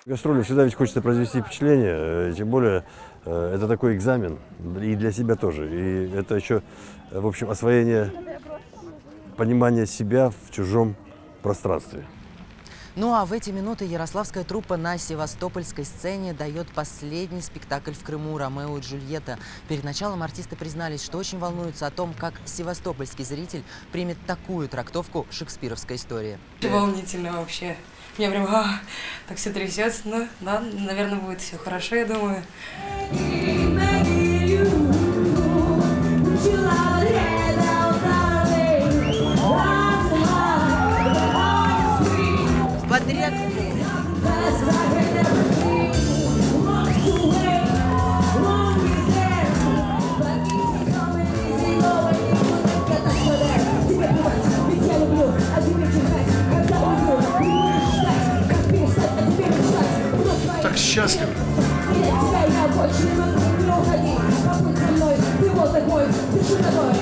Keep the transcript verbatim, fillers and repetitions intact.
Гастроли всегда ведь хочется произвести впечатление, тем более это такой экзамен и для себя тоже. И это еще, в общем, освоение, понимание себя в чужом пространстве. Ну а в эти минуты ярославская труппа на севастопольской сцене дает последний спектакль в Крыму «Ромео и Джульетта». Перед началом артисты признались, что очень волнуются о том, как севастопольский зритель примет такую трактовку шекспировской истории. Волнительно вообще. Мне прям а, так все трясется. Ну, да, наверное, будет все хорошо, я думаю. Подряд. Так счастлив. Я тебя, я больше не могу, не уходи, побудь со мной, ты вот такой, ты что такое?